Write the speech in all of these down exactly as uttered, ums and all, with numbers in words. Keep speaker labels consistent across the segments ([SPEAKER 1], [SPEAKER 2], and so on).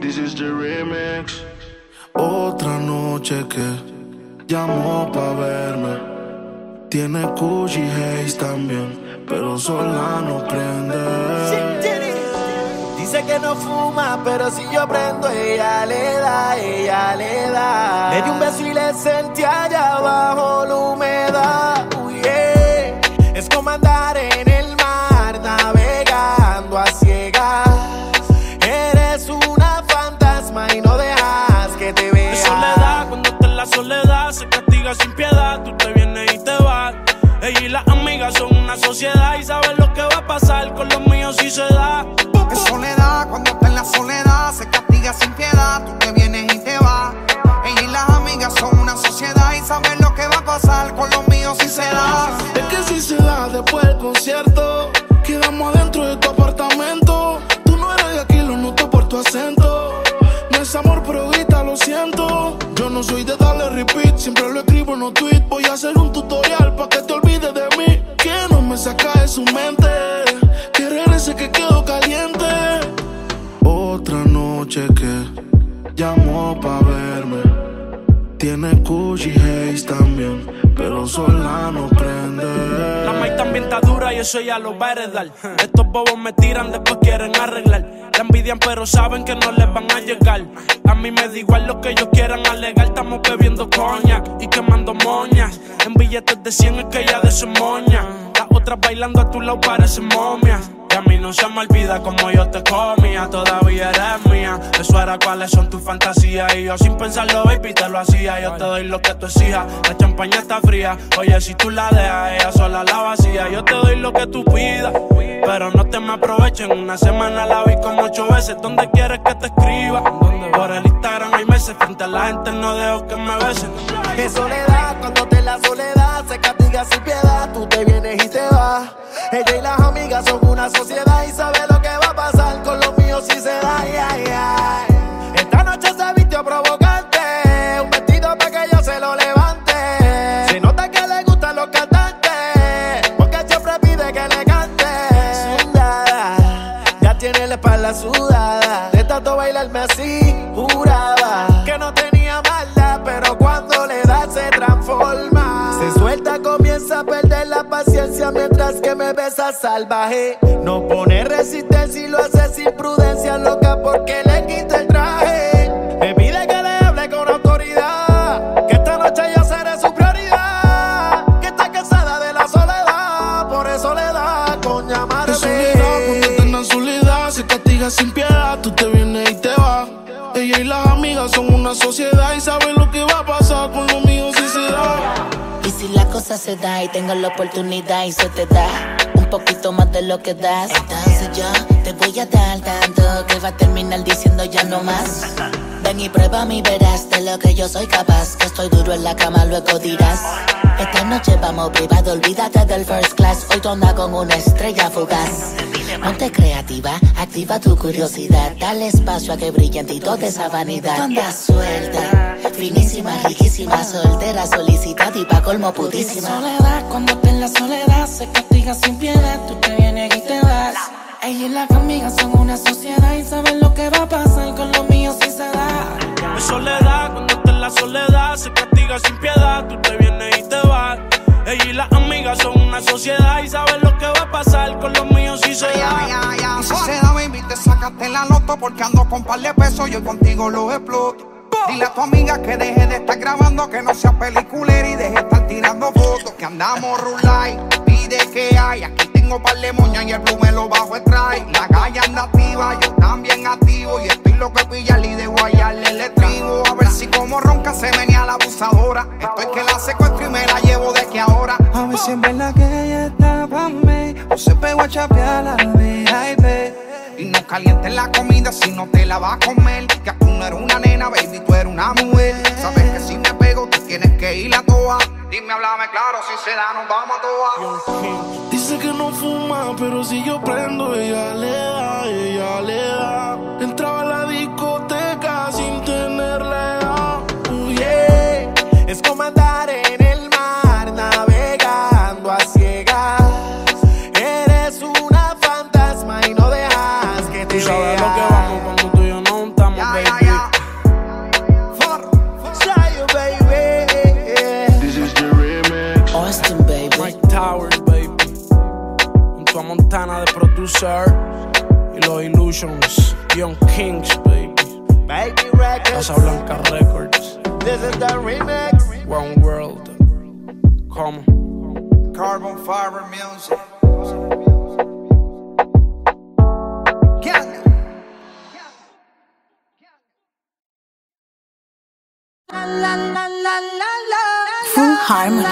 [SPEAKER 1] This is the remix.
[SPEAKER 2] Otra noche que llamó pa' verme. Tiene Gucci Haze también, pero sola no prende.
[SPEAKER 3] Dice que no fuma, pero si yo prendo, ella le da, ella le da. Le di un beso y le sentí allá abajo la humedad. Uy, yeah. Es como andar en el mar, navegando a ciegas. Eres una fantasma y no dejas que te vea.
[SPEAKER 4] Es soledad, cuando está en la soledad, se castiga sin piedad. Tú te vienes y te vas. Ella y las amigas son una sociedad y saben lo que va a pasar con los míos si se da.
[SPEAKER 5] Es soledad, cuando está en la soledad, se castiga sin piedad. Tú te vienes y te vas. Ella y las amigas son una sociedad y saben lo que va a pasar con los míos si se da.
[SPEAKER 2] Es que si se da después del concierto, quedamos adentro de tu apartamento. Tú no eres de aquí, lo noto por tu acento. No es amor, pero grita, lo siento. Yo no soy de darle repeat, siempre lo escribo en los tweets. Voy a hacer un tutorial pa' que te olvides de mí. Que no me saca de su mente, que regrese que quedo caliente. Otra noche que llamó pa' verme. Tiene Gucci Haze también, pero sola no prende.
[SPEAKER 4] La maíz también está dura y eso ya lo va a heredar. Estos bobos me tiran, después quieren arreglar. La envidian pero saben que no les van a llegar. A mí me da igual lo que ellos quieran alegar. Estamos bebiendo coñac y quemando moñas. En billetes de cien es que ella de su moña. Las otras bailando a tu lado parecen momias. Y a mí no se me olvida como yo te comía. Todavía eres mía. Eso era cuáles son tus fantasías. Y yo sin pensarlo, baby, te lo hacía. Yo te doy lo que tú exijas. La champaña está fría. Oye, si tú la dejas, ella sola la vacía. Yo te doy lo que tú pidas, pero no te me aprovechen. Una semana la vi como ocho veces. ¿Dónde quieres que te escriba? Por el Instagram hay meses. Frente a la gente no dejo que me besen.
[SPEAKER 3] Es soledad, cuando está en la soledad, se castiga sin piedad. Tú te vienes y te vas. Ella y las amigas son una sociedad y sabe lo que va a pasar con los míos si se da. Ay, ay, ay. Esta noche se vistió provocante, un vestido para que yo se lo levante. Se nota que le gustan los cantantes, porque siempre pide que le cante. Sudada, ya tiene la espalda sudada, de tanto bailarme así, juraba que no tenía maldad, pero cuando le da se transforma. Se suelta, comienza a perder la paciencia mientras que me besa salvaje. No pone resistencia y lo hace sin prudencia, loca porque le quita el traje. Me pide que le hable con autoridad, que esta noche yo seré su prioridad, que está cansada de la soledad, por eso le da con llamarme.
[SPEAKER 2] Es soledad, cuando está en la soledad, se castiga sin piedad. Tú te vienes y te vas. Ella y las amigas son una sociedad y saben lo que va a pasar con los míos si se da.
[SPEAKER 6] Y si la cosa se da y tengo la oportunidad y se te da un poquito más de lo que das, entonces yo te voy a dar tanto que va a terminar diciendo ya no más. Ven y prueba mi verás de lo que yo soy capaz, que estoy duro en la cama, luego dirás. Esta noche vamos privado, olvídate del first class. Hoy tú andas con una estrella fugaz. Ponte creativa, activa tu curiosidad. Dale espacio a que brille en ti toda esa vanidad. Tú andas suelta, finísima, riquísima, soltera, solicitada y pa' colmo putísima.
[SPEAKER 7] Es soledad, cuando está en la soledad, se castiga sin piedad. Tú te vienes y te vas. Ella y las amigas son una sociedad y saben lo que va a pasar con los míos si se da.
[SPEAKER 4] Es soledad, cuando está en la soledad, se castiga sin piedad. Tú te vienes y te vas. Ella y las amigas son una sociedad y saben lo que va a pasar con los míos si se da.
[SPEAKER 5] Y si se da, baby, te sacaste la loto porque ando con par de pesos y hoy contigo lo exploto. Dile a tu amiga que deje de estar grabando, que no sea peliculera y deje de estar tirando fotos. Que andamos rulay, pide que hay. Aquí tengo par de moñas y el blue me lo bajo extrae. La calle anda activa, yo también activo. Y estoy lo que pillarle y de guayarle el estribo. A ver si como ronca se venía la abusadora. Estoy que la secuestro y me la llevo de que ahora.
[SPEAKER 7] A ver si en verdad que ella está pa' mí, o se pegó a chapear a la V I P.
[SPEAKER 5] Y no calientes la comida si no te la vas a comer. Que tú no eres una nena, baby, tú eres una mujer. Sabes que si me pego, tú tienes que ir a toa. Dime, háblame claro, si se da, nos vamos a toa.
[SPEAKER 2] Dice que no fuma, pero si yo prendo, ella le da, ella le da. Entraba a la discoteca sin tener la edad.
[SPEAKER 3] Uh, yeah. Es como andar en el mar, navegando a ciegas. Eres una fantasma y no dejas que te
[SPEAKER 4] Tú sabes
[SPEAKER 3] vea.
[SPEAKER 4] lo que vamos cuando tú y yo no estamos,
[SPEAKER 5] Ya,
[SPEAKER 4] baby. sir. Y los Illusions, Young Kings, baby.
[SPEAKER 3] Baby Records,
[SPEAKER 4] Casa Blanca Records.
[SPEAKER 3] This is the remix.
[SPEAKER 4] One World. Come.
[SPEAKER 5] Carbon Fiber Music.
[SPEAKER 6] Full Harmony.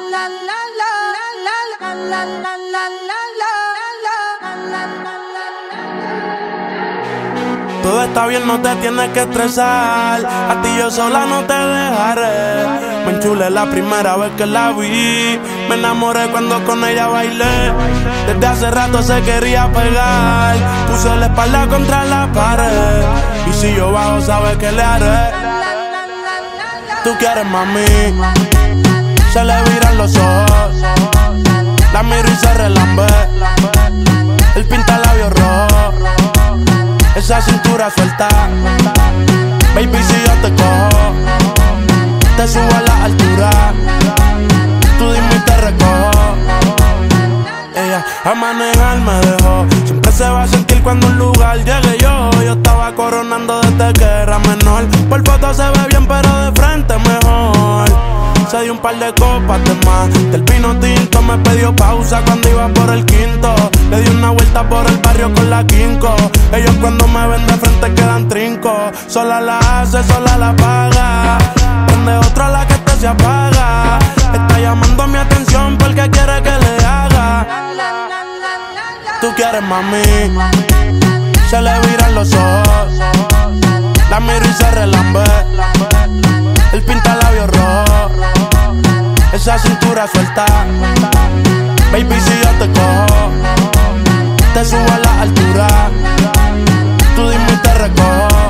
[SPEAKER 4] Todo está bien, no te tienes que estresar. A ti yo sola no te dejaré. Me enchulé la primera vez que la vi. Me enamoré cuando con ella bailé. Desde hace rato se quería pegar. Puso la espalda contra la pared. Y si yo bajo, sabes que le haré. Tú quieres, mami. Se le viran los ojos. La miro y se relambe. Él pinta labios rojos. Esa cintura suelta. Baby, si yo te cojo, te subo a la altura. Tú dime y te recojo. Ella a manejar me dejó. Siempre se va a sentir cuando un lugar llegue yo. Yo estaba coronando desde que era menor. Por foto se ve bien pero de frente mejor. Se dio un par de copas de más. Del vino tinto me pidió pausa cuando iba por el quinto. Le di una vuelta por el barrio con la quinco. Ellos cuando me ven de frente quedan trinco. Sola la hace, sola la paga. Prende otra la que este se apaga. Está llamando mi atención porque quiere que le haga. Tú quieres, mami. Se le viran los ojos. La miro y se relambe. Él pinta labios rojos. Esa cintura suelta. Baby, si yo te cojo, te subo a la altura. Tú dime y te recojo.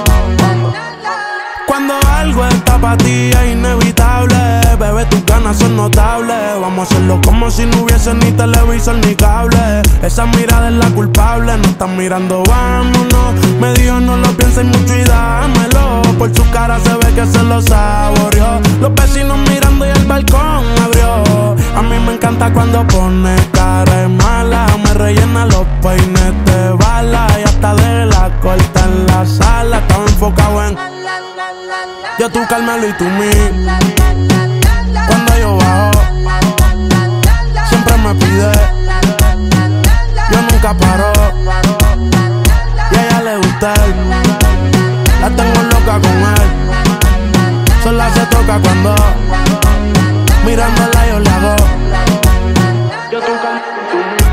[SPEAKER 4] Cuando algo está pa' ti es inevitable. Bebé, tus ganas son notables. Vamos a hacerlo como si no hubiese ni televisor ni cable. Esa mirada es la culpable. No están mirando, vámonos. Me dijo no lo pienses mucho y dámelo. Por su cara se ve que se lo saboreó. Los vecinos mirando y el balcón abrió. A mí me encanta cuando pone cara de mala. Me rellena los peines de bala. Y hasta de la corta en la sala. Estaba enfocado en yo, tú, Carmelo y tú, mí. Cuando yo bajo, siempre me pide. Yo nunca paro. Y a ella le gusta él. La tengo loca con él. Sola se toca cuando mirándola yo la hago. Yo, tú, Carmelo y tú, mí.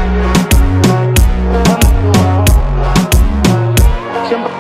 [SPEAKER 4] Siempre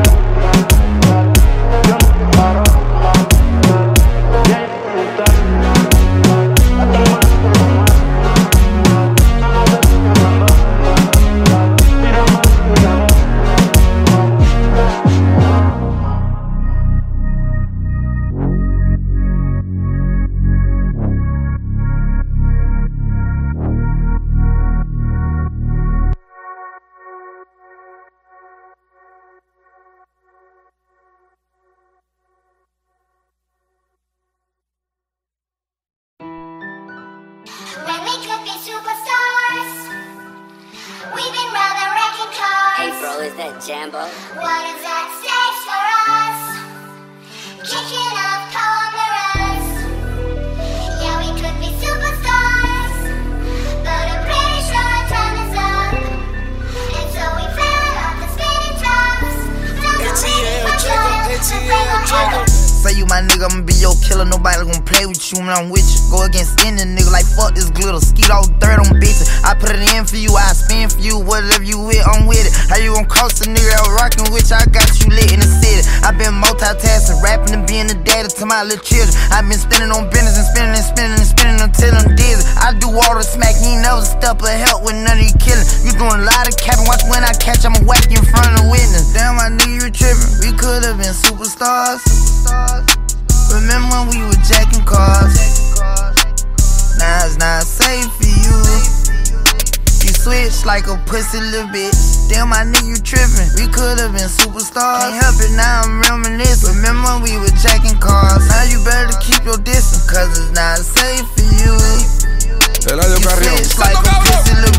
[SPEAKER 1] Jambo.
[SPEAKER 8] What is at stake for us? Kicking up cold mirrors. Yeah, we could be superstars, but I'm pretty sure our time is up. And so we fell off the spinning tops. A T L trigger, A T L trigger.
[SPEAKER 9] Say you my nigga, I'ma be your killer. Nobody gon' play with you when I'm with you. Go against any nigga like fuck this glitter. Skeet all dirt on bitches. I put it in for you, I spin for you. Whatever you with, I'm with it. How you gon' cost a nigga that was rockin' with you? I got you lit in the city. I been multitasking, rapping and being the daddy to my little children. I been spinning on business and spinning and spinning and spinning until I'm dizzy. I do all the smack, you ain't never step or help with none of you killing. You doing a lot of capping, watch when I catch, I'ma whack you in front of witness. Damn, I knew you were tripping. We could've been superstars. Remember when we were jacking cars? Now it's not safe for you. You switch like a pussy little bitch. Damn, my nigga, you trippin'. We could've been superstars. Can't help it, now I'm reminiscing. Remember when we were jacking cars? Now you better keep your distance, cause it's not safe for you. You switch like a pussy little bitch.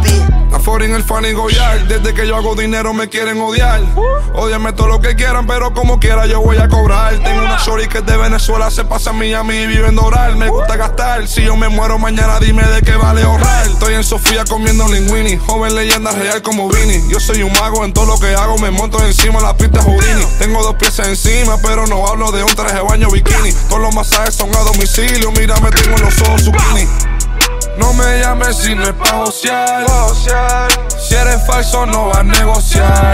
[SPEAKER 1] La foreign, el fan y Goyard. Desde que yo hago dinero me quieren odiar. Ódiame todo lo que quieran, pero como quiera yo voy a cobrar. Tengo una shorty que es de Venezuela, se pasa en Miami y vive en Doral. Me gusta gastar, si yo me muero mañana dime de qué vale ahorrar. Estoy en Sofía comiendo linguini, joven leyenda real como Vini. Yo soy un mago en todo lo que hago, me monto encima la pista Houdini. Tengo dos piezas encima, pero no hablo de un traje de baño bikini. Todos los masajes son a domicilio, mírame tengo en los ojos zucchini. No me llames si no es pa' josear. Si eres falso no vas a negociar.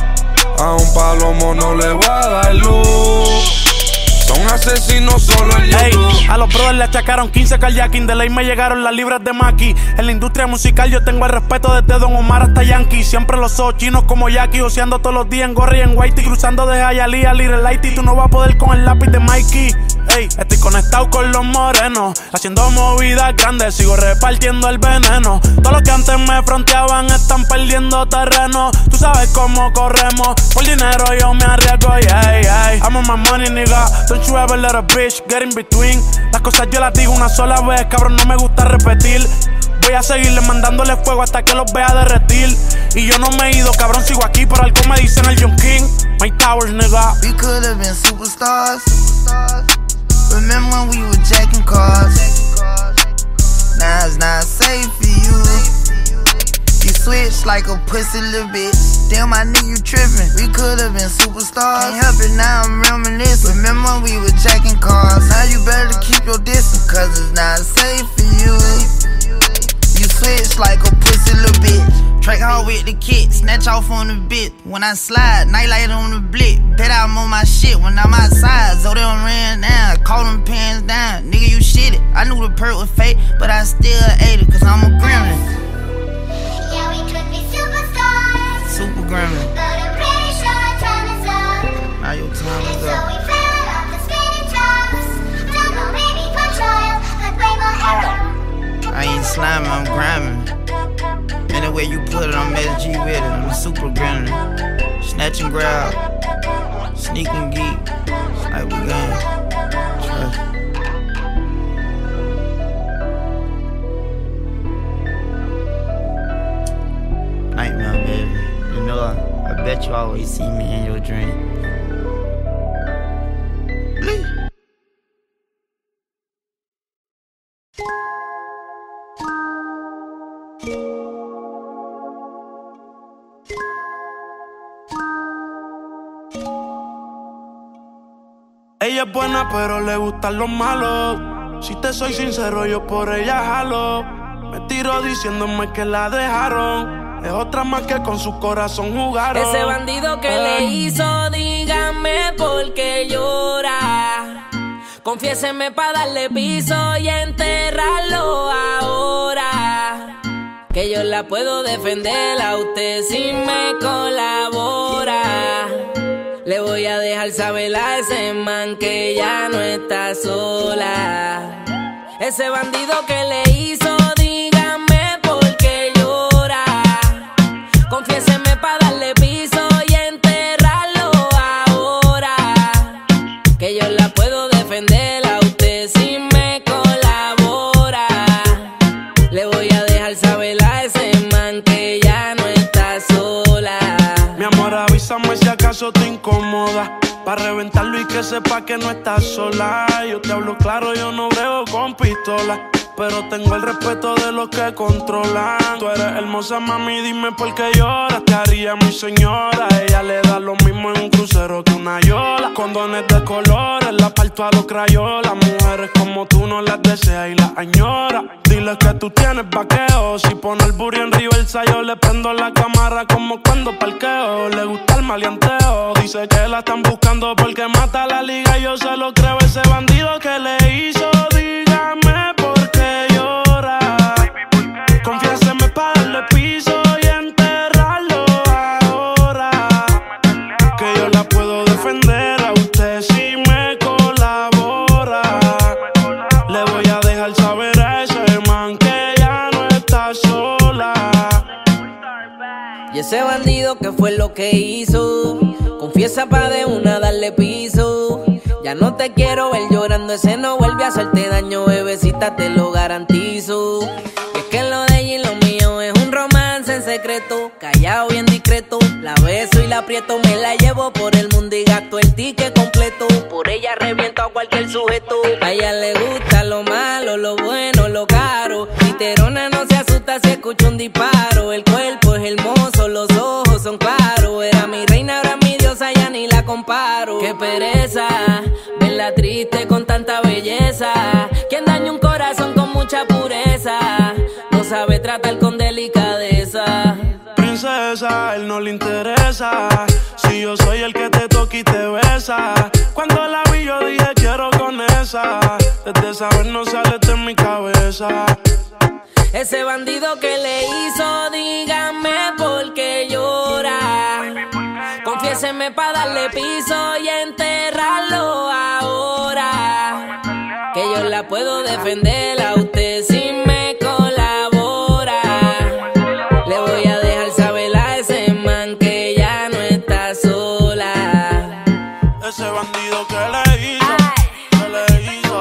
[SPEAKER 1] A un palomo no le voy a dar luz. Son asesinos solo en YouTube.
[SPEAKER 4] Hey, a los brothers le achacaron quince carjacking. De ley me llegaron las libras de Maki. En la industria musical yo tengo el respeto desde Don Omar hasta Yankee. Siempre los ojos chinos como Jackie, joseando todos los días en gorra y en whitey. Cruzando de Hialeah a Little Lighty. Tú no vas a poder con el lápiz de Mikey. Ey, estoy conectado con los morenos, haciendo movidas grandes, sigo repartiendo el veneno. Todos los que antes me fronteaban están perdiendo terreno. Tú sabes cómo corremos, por dinero yo me arriesgo, yeah, yeah. I'm on my money, nigga, don't you ever let a bitch get in between. Las cosas yo las digo una sola vez, cabrón, no me gusta repetir. Voy a seguirle mandándole fuego hasta que los vea derretir. Y yo no me he ido, cabrón, sigo aquí, por algo me dicen el Young King. My Towers, nigga.
[SPEAKER 9] We could have been superstars. Remember when we were jacking cars? Now it's not safe for you. You switch like a pussy little bitch. Damn, my nigga, you trippin'. We could've been superstars. Can't help it, now I'm reminiscing. Remember when we were jacking cars? Now you better keep your distance, cause it's not safe for you. You switch like a pussy little bitch. Track hard with the kid, snatch off on the bit. When I slide, nightlight on the blick. Bet I'm on my shit when I'm outside. So they done ran down, call them pants down. Nigga, you shit it. I knew the perk was fake, but I still ate it, cause I'm a gremlin.
[SPEAKER 8] Yeah, we could be superstars,
[SPEAKER 9] Super gremlin.
[SPEAKER 8] but I'm pretty sure time is up.
[SPEAKER 9] Now your time
[SPEAKER 8] And
[SPEAKER 9] is
[SPEAKER 8] so
[SPEAKER 9] up.
[SPEAKER 8] we fell off the spinning tops. Don't know, maybe for trial, but way more ever.
[SPEAKER 9] I ain't sliming, I'm grinding. Any way you put it, I'm S G with it. I'm a super gremlin. Snatch and grab, sneak and geek. Like we gon' trust. Nightmare, baby. You know, I, I bet you always see me in your dream.
[SPEAKER 4] Ella es buena pero le gustan los malos. Si te soy sincero yo por ella jalo. Me tiro diciéndome que la dejaron. Es otra más que con su corazón jugaron.
[SPEAKER 10] Ese bandido que le hizo, dígame por qué llora. Confiéseme pa' darle piso y enterrarlo ahora. Que yo la puedo defender a usted si me colabora. Le voy a dejar saber a ese man que ya no está sola. Ese bandido que le hizo, dígame por qué llora. Confiéseme pa' darle piso y enterrarlo ahora. Que yo la puedo defender a usted si me colabora. Le voy a dejar saber a ese man que ya no está sola.
[SPEAKER 4] Mi amor, avísame si acaso te incomoda, pa' reventarlo y que sepa que no estás sola. Yo te hablo claro, yo no brego con pistola, pero tengo el respeto de los que controlan. Tú eres hermosa, mami, dime por qué lloras. Te haría mi señora. Ella le da lo mismo en un crucero que una yola. Condones de colores, la parto a los crayolas. Mujeres como tú no las deseas y las añoras. Dile que tú tienes vaqueo. Si pone el burro en reversa, yo le prendo la cámara como cuando parqueo. Le gusta el maleanteo. Dice que la están buscando porque mata la liga. Yo se lo creo, ese bandido que le hizo. Dígame por qué llora. Confiéseme pa' darle piso y enterrarlo ahora. Que yo la puedo defender a usted si me colabora. Le voy a dejar saber a ese man que ya no está sola.
[SPEAKER 10] Y ese bandido que fue lo que hizo, confiesa pa' de una darle piso. Ya no te quiero ver llorando, ese no vuelve a hacerte daño, bebecita, te lo garantizo. Y es que lo de ella y lo mío es un romance en secreto, callado bien discreto. La beso y la aprieto, me la llevo por el mundo y gasto el ticket completo. Por ella reviento a cualquier sujeto. A ella le gusta lo malo, lo bueno, lo caro. Literona no se asusta si escucha un disparo. El cuerpo es hermoso, los ojos son claros. Era mi reina, ahora mi diosa, ya ni la comparo. Qué pereza, verla triste con tanta belleza. Quien daña un corazón con mucha pureza, no sabe tratar con delicadeza.
[SPEAKER 4] Princesa, él no le interesa. Si yo soy el que te toca y te besa. Cuando la vi yo dije quiero con esa. Desde esa vez no sale de mi cabeza.
[SPEAKER 10] Ese bandido que le hizo, dígame por qué llora. Confiéseme pa' darle piso y enterrarlo ahora. Que yo la puedo defender a usted si me colabora. Le voy a dejar saber a ese man que ya no está sola.
[SPEAKER 4] Ese bandido que le hizo, que le hizo.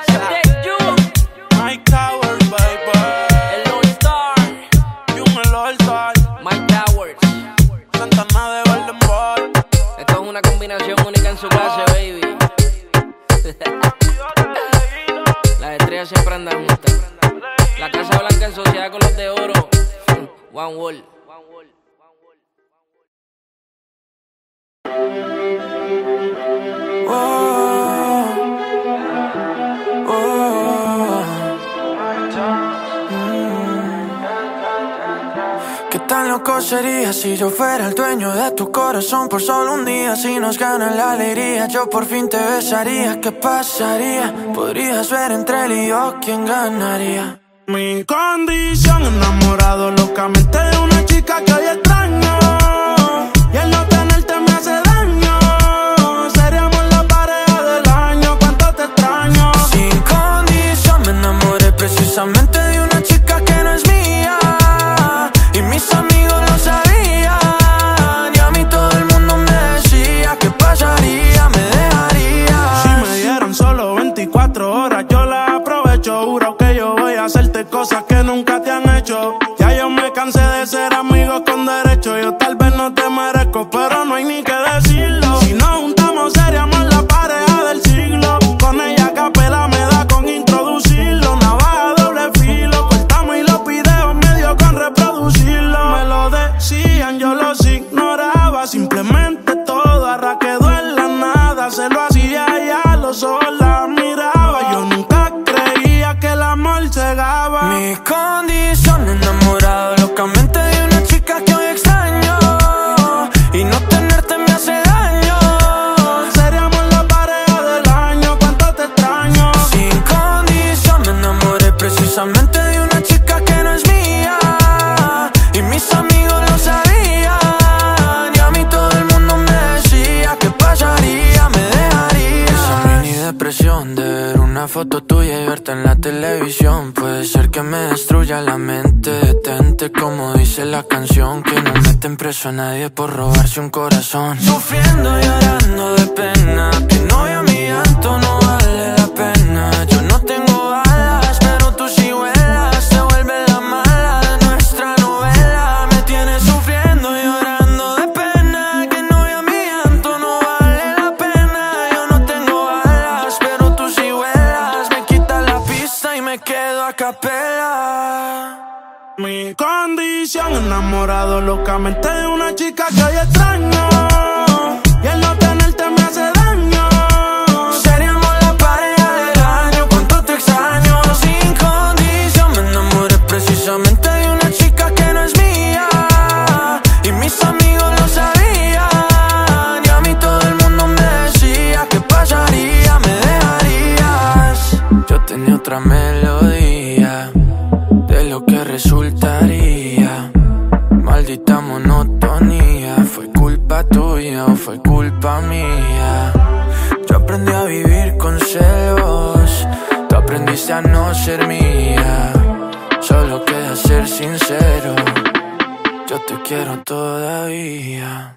[SPEAKER 4] Mike Towers, baby.
[SPEAKER 10] El Lord Star,
[SPEAKER 4] Jun el All Star.
[SPEAKER 10] Mike Towers.
[SPEAKER 4] Santana de Golden Ball.
[SPEAKER 10] Esto es una combinación única en su clase, baby. Las estrellas siempre andan juntas. La Casa Blanca en sociedad con los de oro. One Wall.
[SPEAKER 2] Oh, oh, ¿qué tan loco sería si yo fuera el dueño de tu corazón por solo un día? Si nos gana la alegría, yo por fin te besaría. ¿Qué pasaría? Podrías ver entre él y yo quién ganaría.
[SPEAKER 4] Mi condición, enamorado locamente de una chica que hoy extraño. Y el no tenerte me hace daño. Seríamos la pareja del año, cuánto te extraño.
[SPEAKER 2] Sin condición me enamoré precisamente de una chica que no es mía. Y mis amigos lo sabían. Y a mí todo el mundo me decía ¿qué pasaría? Me dejaría.
[SPEAKER 4] Si me dieran solo veinticuatro horas yo las aprovecho. Juro que yo voy a hacerte cosas que nunca te han hecho. Ya yo me cansé de ser amigos con derecho. Yo tal vez no te merezco, pero no hay ni que decirlo. Si nos juntamos seríamos la pareja del siglo. Con ella a capela me da con introducirlo. Navaja doble filo, cortamos y los videos medio con reproducirlo. Me lo decían, yo los ignoraba. Simplemente todo arra quedó en la nada. Se lo hacía y a los ojos la miraba. Yo nunca creía que el amor cegaba.
[SPEAKER 2] Mi condición, enamorado locamente de una chica que hoy extraño. Y no tenerte me hace daño.
[SPEAKER 4] Seríamos la pareja del año, cuánto te extraño.
[SPEAKER 2] Sin condición me enamoré precisamente de una chica que no es mía. Y mis amigos lo sabían. Y a mí todo el mundo me decía ¿qué pasaría? Me dejaría. Esa mini depresión de ver una foto tuya y verte en la televisión puede ser que me destruya la mente. Detente como dice la canción, que no meten preso a nadie por robarse un corazón. Sufriendo y llorando de pena, que no vea mi llanto, no vale la pena. Yo no tengo alas, pero tú sí vuelas. Se vuelve la mala de nuestra novela. Me tienes sufriendo y llorando de pena, que no vea mi llanto, no vale la pena. Yo no tengo alas, pero tú sí vuelas. Me quita la pista y me quedo a capela.
[SPEAKER 4] Mi condición, enamorado locamente de una chica que hoy extraño. Y el no tenerte me hace daño.
[SPEAKER 2] Seríamos la pareja del año, cuánto te extraño. Sin condición me enamoré precisamente de una chica que no es mía. Y mis amigos lo sabían. Y a mí todo el mundo me decía ¿qué pasaría? Me dejarías. Yo tenía otra melodía de lo que resultaría. Maldita monotonía. ¿Fue culpa tuya o fue culpa mía? Yo aprendí a vivir con celos. Tú aprendiste a no ser mía. Solo queda ser sincero. Yo te quiero todavía.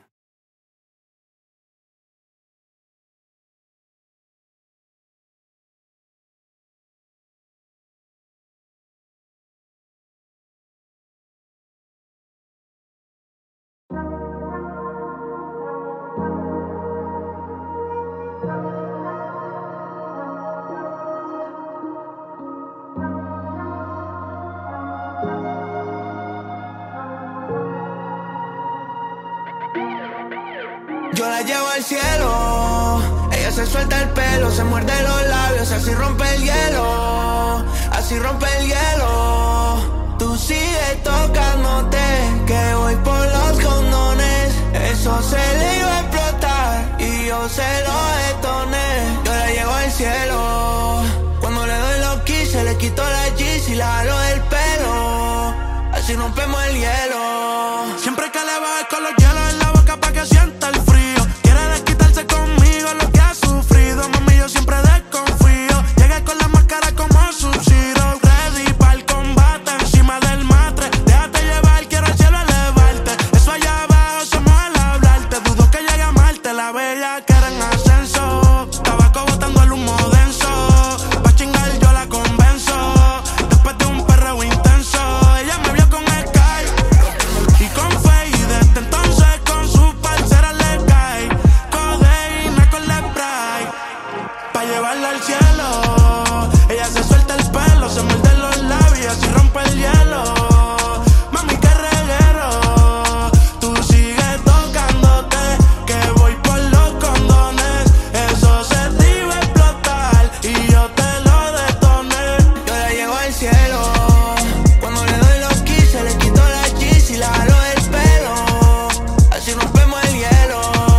[SPEAKER 11] Yo la llevo al cielo, ella se suelta el pelo, se muerde los labios, así rompe el hielo, así rompe el hielo. Tú sigues tocándote, que voy por los condones, eso se le iba a explotar y yo se lo detoné. Yo la llevo al cielo, cuando le doy los keys se le quito la G's y la jalo del pelo, así rompemos el hielo.
[SPEAKER 4] Siempre que le bajes con los hielos en la boca pa' que sienta el frío. Quiere desquitarse conmigo lo que ha sufrido. Mami, yo siempre desconfío. Llegué con la máscara como Sub-Zero, ready pa'l combate encima del matre. Déjate llevar, quiero al cielo elevarte. Eso allá abajo somos al hablarte. Dudo que llegue a Marte, la bella que era en ascenso. Tabaco botando el humo denso. Pa' chingar yo la convenzo. Después de un perreo intenso, ella me vio con Sky y con Faye. Desde entonces con su parcera le cae codeína con la spray pa' llevarla al cielo. Ella se suelta el pelo, se muerde los labios y rompe el hielo. Mami, qué reguero. Tú sigues tocándote, que voy por los condones, eso se te iba a explotar y yo te lo detoné.
[SPEAKER 11] Yo la llevo al cielo, cuando le doy los keys se le quito la G's y la jalo del pelo, así rompemos el hielo.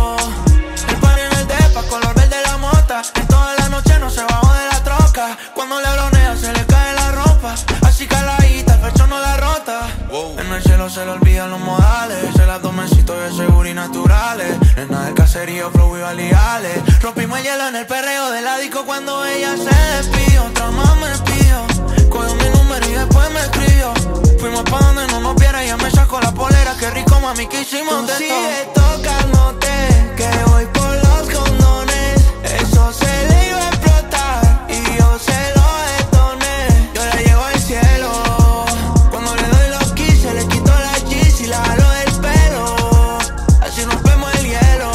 [SPEAKER 11] El pan en el depa, color verde la mota, en toda la noche no se bajó de la troca. Cuando le bronea se le cae la ropa, así caladita, el pecho no la rota. En el cielo se le olvidan los modales, el abdomencito de seguro y naturales. Nena de caserío, flow y validales. Rompimos el hielo en el perreo de la disco cuando ella se despidió. Otra más me pidió, cogió mi número y después me escribió. Fuimos pa' donde no nos viera, ella me sacó la polera. Qué rico, mami, que hicimos de todo. Tú sigues tocándote, que voy por los condones, eso se le iba a explotar y yo se lo detoné. Yo la llevo al cielo, cuando le doy los keys se le quito la G's y la jalo del pelo, así rompemos el hielo.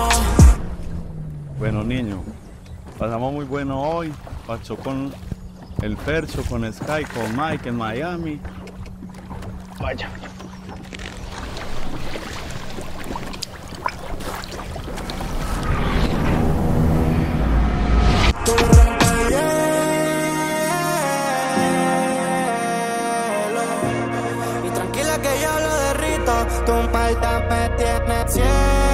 [SPEAKER 12] Bueno, niños, pasamos muy bueno hoy. Pasó con el Fercho, con Sky, con Mike en Miami. Vaya.
[SPEAKER 11] Tú rompes el hielo y tranquila que yo lo derrito. Tu palta me tiene ciego,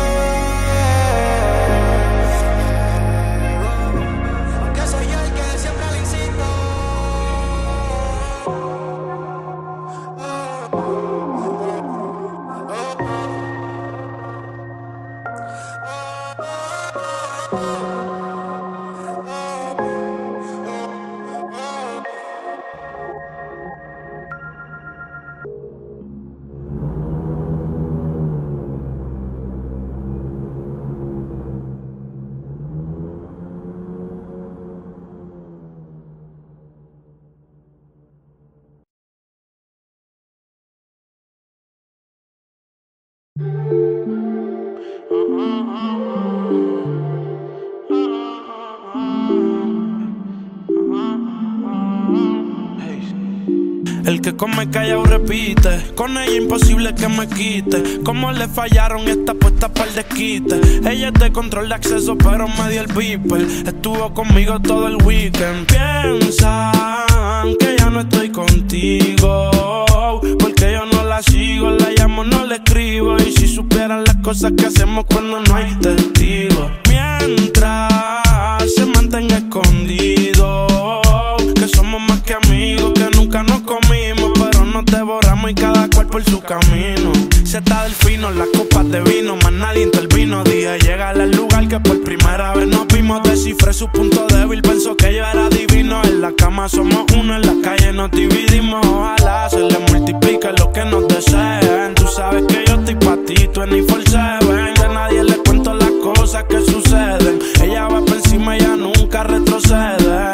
[SPEAKER 11] aunque soy yo el que siempre le incito.
[SPEAKER 4] El que come callado repite, con ella imposible que me quite. Como le fallaron esta puesta para el desquite. Ella es de control de acceso pero me dio el beeper. Estuvo conmigo todo el weekend. Piensan que ya no estoy contigo, porque yo no la sigo, la llamo, no le escribo. Y si supieran las cosas que hacemos cuando no hay testigos. Mientras se mantenga escondido, que somos más que amigos, que nunca nos comimos, pero nos devoramos y cada cual por su camino. Se está del fino, las copas de vino, más nadie intervino. Dije llegar al lugar que por primera vez nos vimos. Descifré su punto débil, pensó que yo era divino. En la cama somos uno, en la calle nos dividimos. Ojalá se le multiplique lo que nos deseen. Tú sabes que yo estoy pa' ti, tú en veinticuatro siete. A nadie le cuento las cosas que suceden. Ella va por encima, ella nunca retrocede.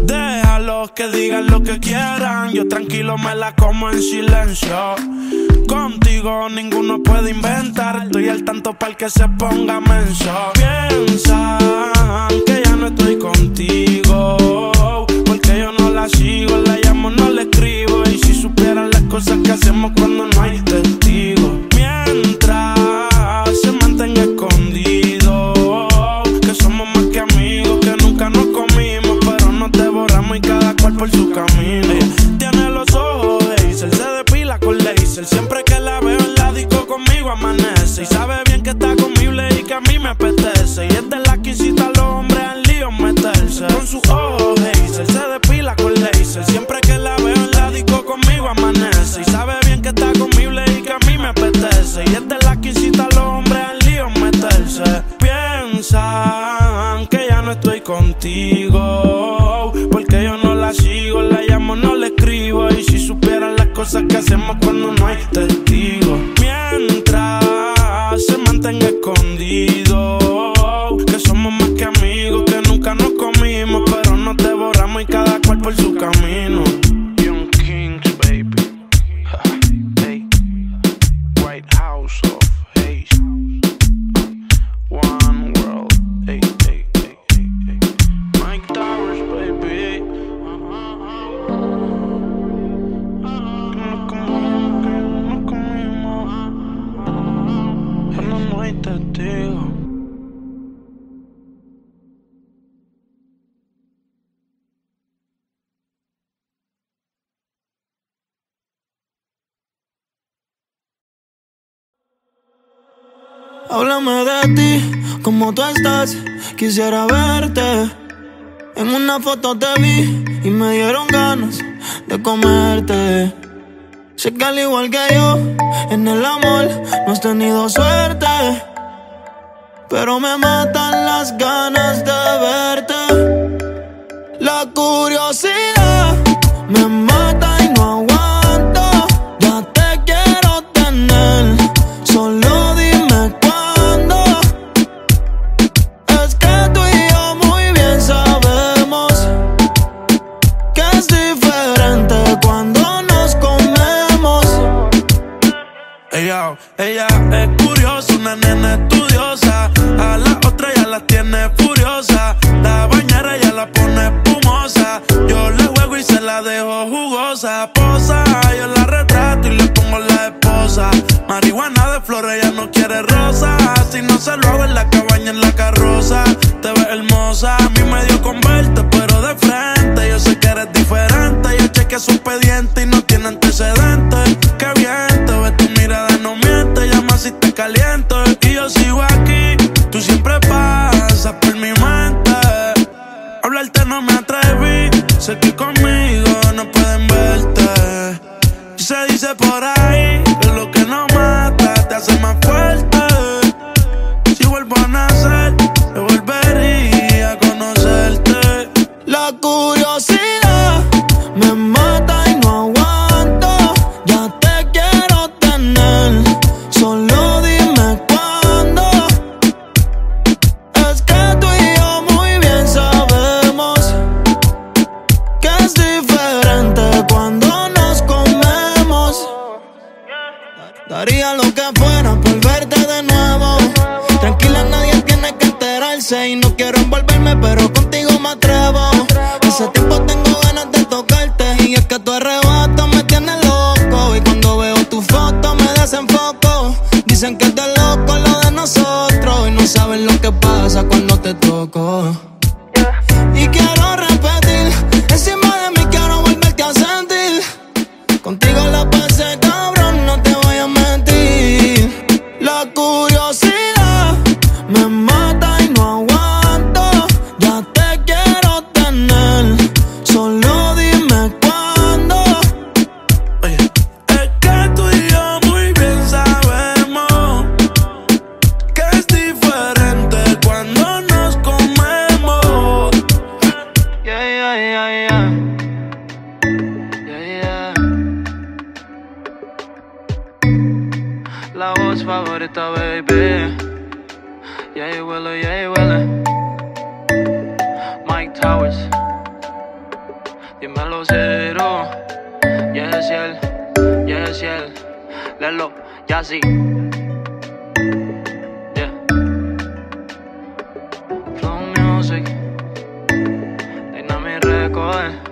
[SPEAKER 4] Déjalos que digan lo que quieran, yo tranquilo me la como en silencio. Contigo ninguno puede inventar. Estoy al tanto para el que se ponga menso. Piensan que ya no estoy contigo, porque yo no la sigo, la llamo, no la escribo. Y si supieran las cosas que hacemos cuando no hay testigos. Mientras se mantenga escondido, que somos más que amigos, que nunca nos comimos, pero nos devoramos y cada cual por su camino. Tiene los ojos de Hazel, se depila con laser. Siempre que la veo en la disco conmigo amanece. Y sabe bien que está conmigo y que a mí me apetece. Y es de la que incita a los hombres al lío meterse. Con sus ojos Hazel, se depila con laser. Siempre que la veo en la disco conmigo amanece. Y sabe bien que está conmigo y que a mí me apetece. Y es de la que incita a los hombres al lío meterse. Piensan que ya no estoy contigo, porque yo no la sigo, la llamo, no la escribo. Y si supieran las cosas que hacemos cuando no hay testigos. Mientras se mantenga escondido, que somos más que amigos, que nunca nos comimos, pero nos devoramos y cada cual por su camino. Young Kings, baby. Hey. White House of Haze. One world. Hey, hey, hey, hey, hey. Mike Towers, baby. Que no comimos, pero no hay testigo.
[SPEAKER 2] Háblame de ti, cómo tú estás, quisiera verte. En una foto te vi y me dieron ganas de comerte. Sé que al igual que yo, en el amor no has tenido suerte, pero me matan las ganas de verte. La curiosidad me mata y no aguanto. Ya te quiero tener, solo dime cuándo. Es que tú y yo muy bien sabemos que es diferente cuando nos comemos.
[SPEAKER 4] Ella, ella es curiosa, una nena estudiosa. A la otra ya la tiene furiosa. La bañera ya la pone espumosa. Yo le juego y se la dejo jugosa. Posa, yo la retrato y le pongo la esposa. Marihuana de flores, ella no quiere rosa. Si no se lo hago en la cabaña, en la carroza. Te ves hermosa, a mí me dio con verte, pero de frente. Yo sé que eres diferente. Yo chequeé su expediente y no tiene antecedentes. Qué bien, te ves, tu mirada no miente. Llama si te caliento y yo sigo aquí. Tú siempre pasas por mi mente. Hablarte no me atreví. Sé que conmigo no pueden verte. Y se dice por ahí que lo que no mata te hace más fuerte. Si vuelvo a nacer, yo volvería a conocerte.
[SPEAKER 2] La curiosidad me mata y no aguanto. Ya te quiero tener, solo dime cuándo. Es que tú y yo muy bien sabemos que es diferente cuando nos comemos. Daría lo que fuera por verte de nuevo. Tranquila, nadie tiene que enterarse. Y no quiero envolverme, pero contigo me atrevo. Hace tiempo tengo ganas de tocarte. Y es que tu arrebato me tiene loco. Y cuando veo tu foto me desenfoco. Dicen que es de loco lo de nosotros. Y no saben lo que pasa cuando te toco. Y quiero repetir, encima de mí quiero volverte a sentir. Contigo la pasé cabrón, no te voy a mentir. La curiosidad me mata y no aguanto. Ya te quiero tener, solo dime cuándo.
[SPEAKER 4] Oye, es que tú y yo muy bien sabemos que es diferente cuando nos comemos.
[SPEAKER 2] Yeah, yeah, yeah, yeah. Yeah, yeah. La voz favorita, baby. Yeah, you will, yeah, you will. Mike Towers. Dímelo cero. Yes, yeah, yes, yeah.
[SPEAKER 13] Lelo, ya sí. Yeah. Flow Music, Dynamic Records.